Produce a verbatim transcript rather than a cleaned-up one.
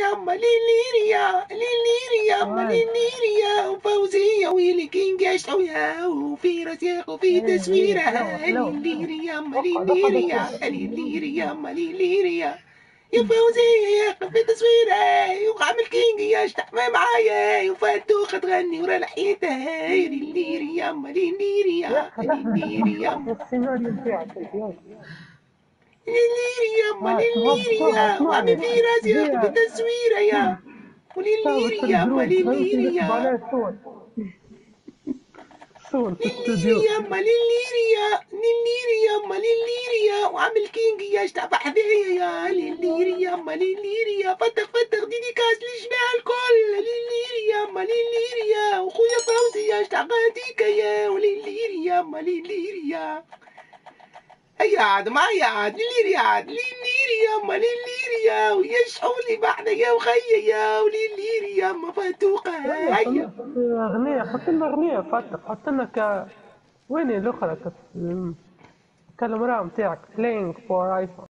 أما ليليريا ليليريا أما ليليريا وفوزية ويلي كينج شوية وفي رسيق وفي تصويرها ليليريا أما ليليريا ليليريا أما ليليريا يا فوزية في تصويرها وعامل كينج يا اشتحمى معايا وفاتوخة تغني ورا لحيتها ليليريا أما ليليريا ليليريا السيناريو بتاعك ليليريا أما توقع ليليريا وعامل اسمعني في راسي في دي تصويرها يا صارت في وليليريا أما الجروب فهمتي نكتب ليليريا عليه صور صور في الاستوديو ليليريا أما ليليريا ليليريا أما ليليريا وعامل كينج يا اشتبح ذي يا ليليريا أما ليليريا فتق فتق ديديكاس لجميع الكل ليليريا أما ليليريا وخويا فوزي يا اشتغاديك يا وليليريا أما ليليريا هيا عاد معايا عاد ليليريا عاد ليليريا أما ليليريا ويشحوا لي بعد يا وخيا يا وليليريا أما فاتوقة هيا اغنية حط لنا اغنية فتح حط لنا ك وين الاخرى كانت المرأة متاعك playing for iPhone